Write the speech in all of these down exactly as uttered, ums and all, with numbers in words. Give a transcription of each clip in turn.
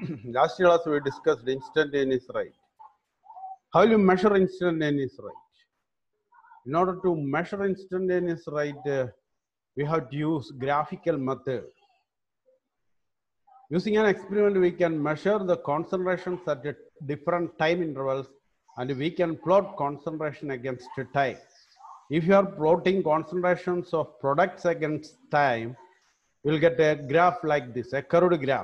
Last class we discussed instantaneous rate. How will you measure instantaneous rate? In order to measure instantaneous rate, uh, we have to use graphical method. Using an experiment, we can measure the concentrations at different time intervals, and we can plot concentration against time. If you are plotting concentrations of products against time, you will get a graph like this, a curved graph.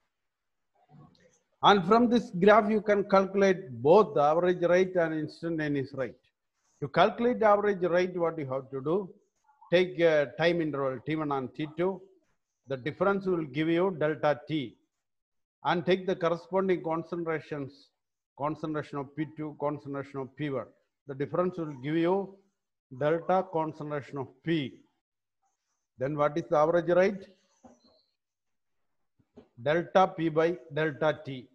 And from this graph, you can calculate both the average rate and instantaneous rate. To calculate the average rate, what you have to do, take a time interval T one and T two. The difference will give you delta T. And take the corresponding concentrations, concentration of P two, concentration of P one. The difference will give you delta concentration of P. Then what is the average rate? Delta P by delta T.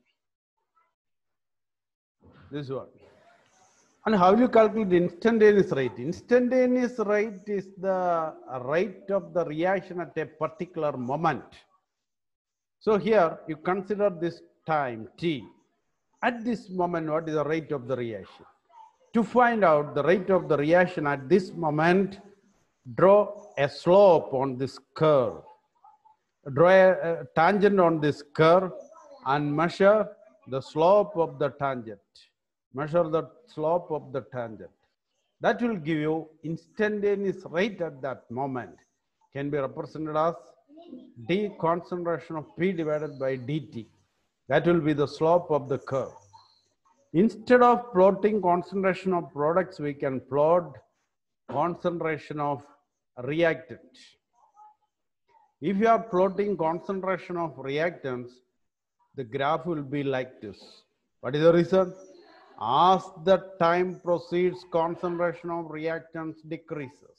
This one. And how do you calculate instantaneous rate? Instantaneous rate is the rate of the reaction at a particular moment. So here you consider this time T. At this moment, what is the rate of the reaction? To find out the rate of the reaction at this moment, draw a slope on this curve. Draw a, a tangent on this curve and measure the slope of the tangent. Measure the slope of the tangent. That will give you instantaneous rate at that moment. Can be represented as d concentration of P divided by dt. That will be the slope of the curve. Instead of plotting concentration of products, we can plot concentration of reactant. If you are plotting concentration of reactants, the graph will be like this. What is the reason? As the time proceeds, concentration of reactants decreases.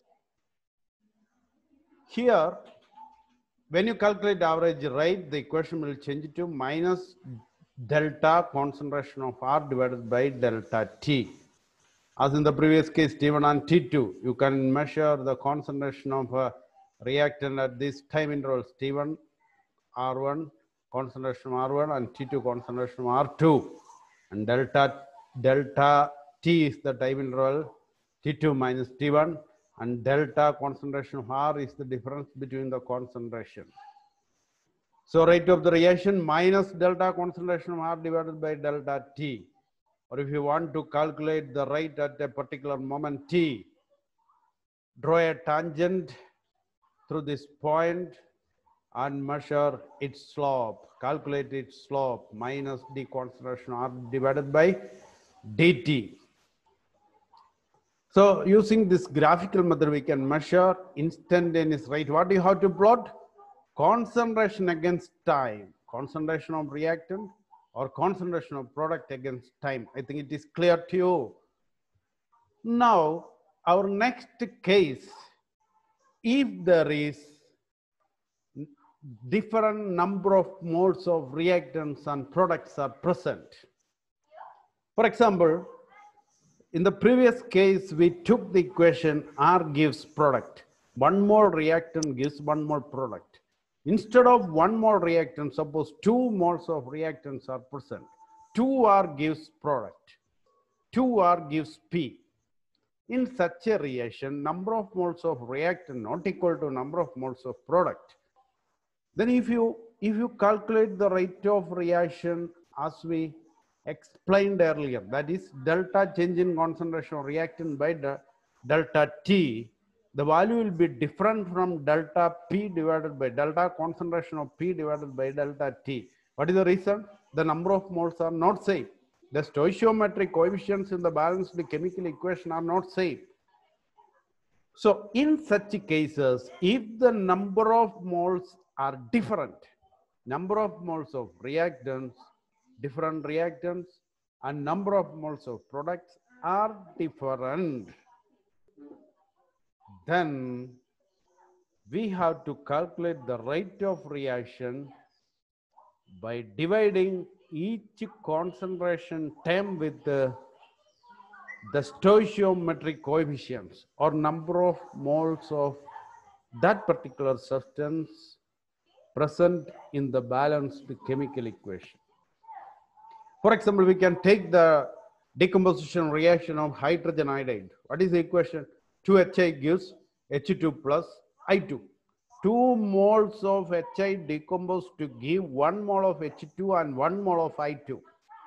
Here, when you calculate average rate, the equation will change to minus delta concentration of R divided by delta T. As in the previous case, T one and T two, you can measure the concentration of a reactant at these time intervals, T one, R one, concentration of R one, and T two, concentration of R two. And delta, delta T is the time interval, T two minus T one, and delta concentration of R is the difference between the concentration. So rate of the reaction minus delta concentration of R divided by delta T. Or if you want to calculate the rate at a particular moment T, draw a tangent through this point and measure its slope. Calculate its slope minus d concentration R divided by dt. So using this graphical method, we can measure instantaneous rate. What do you have to plot? Concentration against time. Concentration of reactant or concentration of product against time. I think it is clear to you. Now, our next case, if there is different number of moles of reactants and products are present. For example, in the previous case, we took the equation R gives product. One mole reactant gives one mole product. Instead of one mole reactant, suppose two moles of reactants are present. two R gives product. two R gives P. In such a reaction, number of moles of reactant not equal to number of moles of product. Then if you, if you calculate the rate of reaction as we explained earlier, that is delta change in concentration of reactant by the delta T, the value will be different from delta P divided by delta concentration of P divided by delta T. What is the reason? The number of moles are not same. The stoichiometric coefficients in the balanced chemical equation are not same. So in such cases, if the number of moles are different, number of moles of reactants, different reactants, and number of moles of products are different, then we have to calculate the rate of reaction by dividing each concentration term with the, the stoichiometric coefficients or number of moles of that particular substance present in the balanced chemical equation. For example, we can take the decomposition reaction of hydrogen iodide. What is the equation? two H I gives H two plus I two. two moles of H I decompose to give one mole of H two and one mole of I two.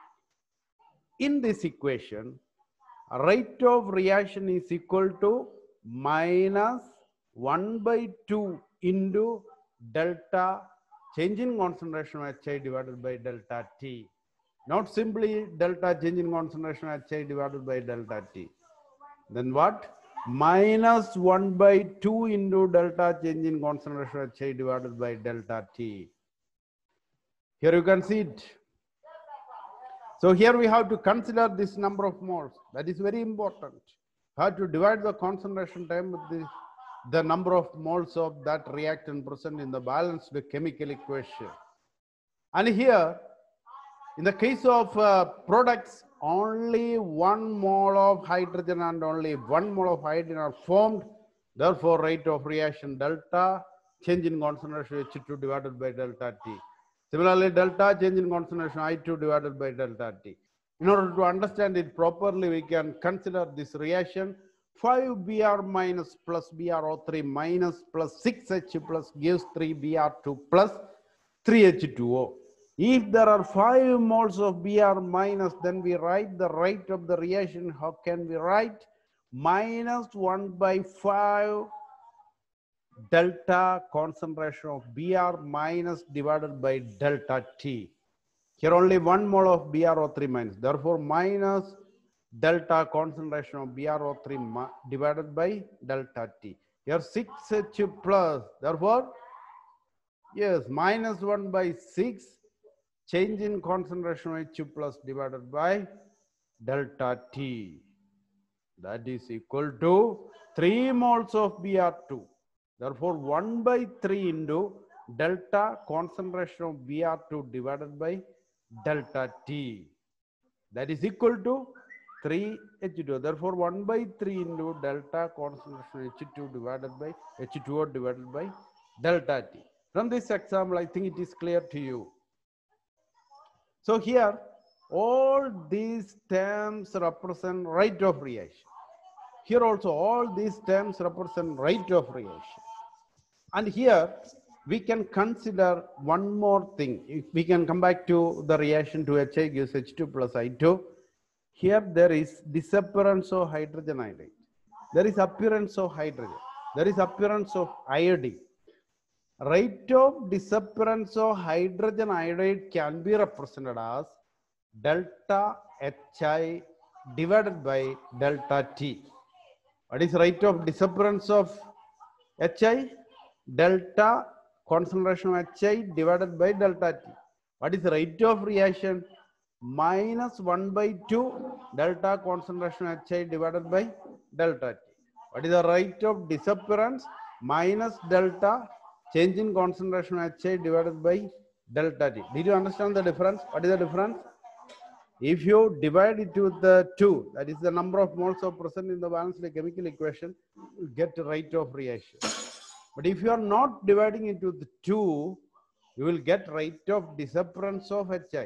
In this equation, rate of reaction is equal to minus one by two into delta change in concentration of H I divided by delta T. Not simply delta change in concentration of H I divided by delta T. Then what? Minus one by two into delta change in concentration of H I divided by delta T. Here you can see it. So here we have to consider this number of moles. That is very important. You have to divide the concentration time with the, the number of moles of that reactant present in the balanced chemical equation. And here, in the case of uh, products, only one mole of hydrogen and only one mole of iodine are formed. Therefore, rate of reaction delta change in concentration H two divided by delta T. Similarly, delta change in concentration I two divided by delta T. In order to understand it properly, we can consider this reaction. five B R minus plus B r O three minus plus six H plus gives three B r two plus three H two O. If there are five moles of B r minus, then we write the rate of the reaction. How can we write? Minus one by five delta concentration of B r minus divided by delta T. Here only one mole of B r O three minus. Therefore, minus delta concentration of B r O three divided by delta T. Here six H plus. Therefore, yes, minus one by six change in concentration of H plus divided by delta T. That is equal to three moles of B r two. Therefore, one by three into delta concentration of B r two divided by delta T. That is equal to three H two. Therefore, one by three into delta concentration H two divided by H two O divided by delta T. From this example, I think it is clear to you. So here, all these terms represent rate of reaction. Here also, all these terms represent rate of reaction. And here, we can consider one more thing. If we can come back to the reaction to H I gives H two plus I two. Here, there is disappearance of hydrogen iodide. There is appearance of hydrogen. There is appearance of iodine. Rate of disappearance of hydrogen iodide can be represented as delta H I divided by delta T. What is rate of disappearance of H I? Delta concentration of H I divided by delta T. What is the rate of reaction? Minus one by two delta concentration of H I divided by delta T. What is the rate of disappearance? Minus delta change in concentration of H I divided by delta T. Did you understand the difference? What is the difference? If you divide it with the two, that is the number of moles of present in the balanced chemical equation, you get the rate of reaction. But if you are not dividing it with the two, you will get rate of disappearance of H I.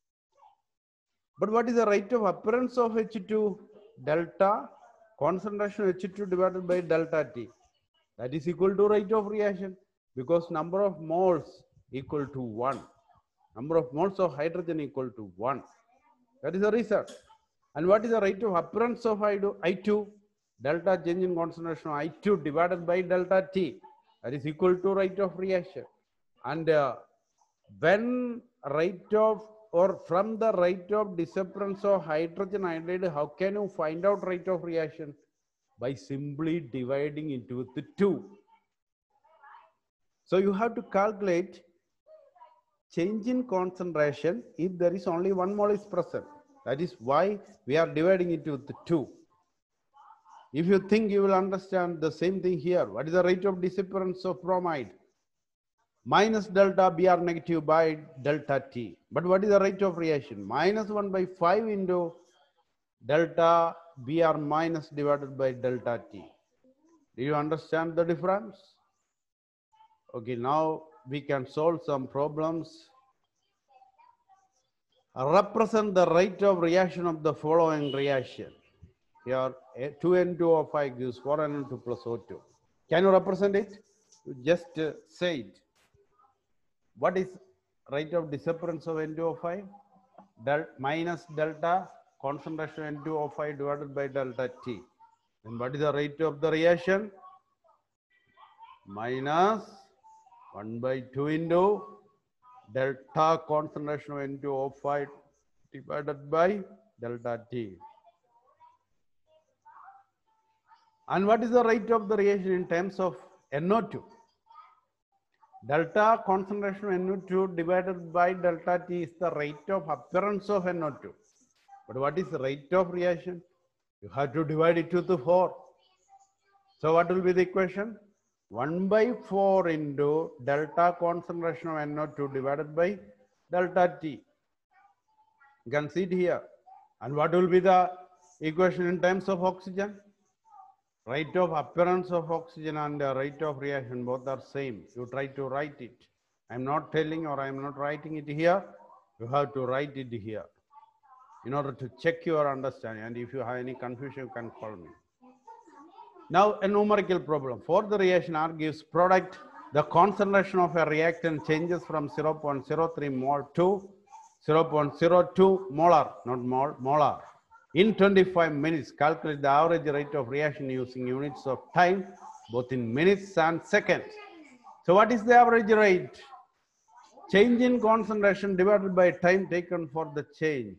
But what is the rate of appearance of H two? Delta concentration H two divided by delta T. That is equal to rate of reaction, because number of moles equal to one. Number of moles of hydrogen equal to one. That is the reason. And what is the rate of appearance of I two? Delta change in concentration of I two divided by delta T. That is equal to rate of reaction. And uh, when rate of or from the rate of disappearance of hydrogen iodide, how can you find out rate of reaction? By simply dividing it with the two. So you have to calculate change in concentration if there is only one mole is present. That is why we are dividing it with the two. If you think, you will understand the same thing here. What is the rate of disappearance of bromide? Minus delta B r negative by delta T. But what is the rate of reaction? Minus one by five into delta B r minus divided by delta T. Do you understand the difference? Okay, now we can solve some problems. Represent the rate of reaction of the following reaction. Here, two N two O five gives four N O two plus O two. Can you represent it? You just uh, say it. What is rate of disappearance of N two O five? Del minus delta concentration N two O five divided by delta T. Then what is the rate of the reaction? Minus one by two into delta concentration of N two O five divided by delta T. And what is the rate of the reaction in terms of N O two? Delta concentration of N O two divided by delta T is the rate of appearance of N O two. But what is the rate of reaction? You have to divide it to the four. So what will be the equation? one by four into delta concentration of N O two divided by delta T. You can see it here. And what will be the equation in terms of oxygen? Rate of appearance of oxygen and the rate of reaction, both are same. You try to write it. I am not telling or I am not writing it here. You have to write it here in order to check your understanding. And if you have any confusion, you can call me. Now, a numerical problem. For the reaction R gives product, the concentration of a reactant changes from zero point zero three mole to zero point zero two molar, not mole, molar. In twenty-five minutes, calculate the average rate of reaction using units of time, both in minutes and seconds. So what is the average rate? Change in concentration divided by time taken for the change.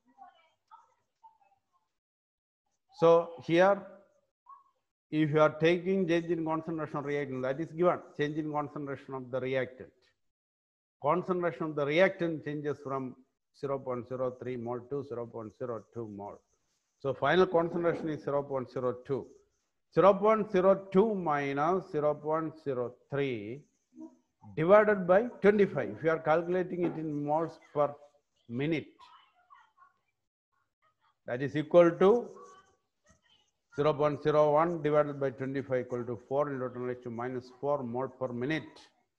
So here, if you are taking change in concentration of reactant, that is given, change in concentration of the reactant. Concentration of the reactant changes from zero point zero three mole to zero point zero two mole. So final concentration is zero point zero two. zero point zero two minus zero point zero three divided by twenty-five. If you are calculating it in moles per minute, that is equal to zero point zero one divided by twenty-five equal to four into ten raised to minus four mole per minute.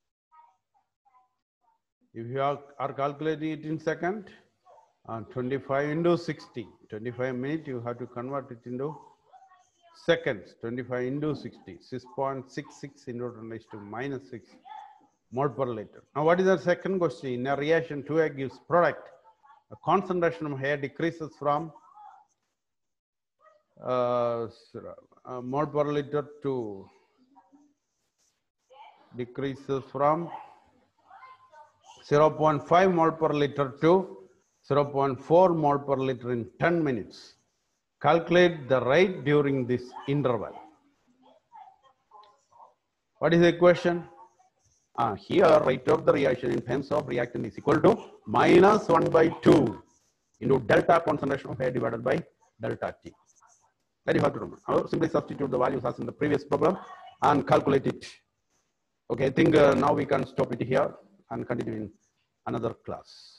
If you are, are calculating it in second, uh, twenty-five into sixty, twenty-five minutes, you have to convert it into seconds. twenty-five into sixty, six point six six into ten raised to minus six mole per liter. Now, what is the second question? In a reaction, two A gives product. The concentration of air decreases from uh, uh, mole per liter to decreases from zero point five mole per liter to zero point four mole per liter in ten minutes. Calculate the rate during this interval. What is the equation? Uh, here, rate of the reaction in terms of reactant is equal to minus one by two into delta concentration of air divided by delta T. That you have to remember. I'll simply substitute the values as in the previous problem and calculate it. Okay, I think uh, now we can stop it here and continue in another class.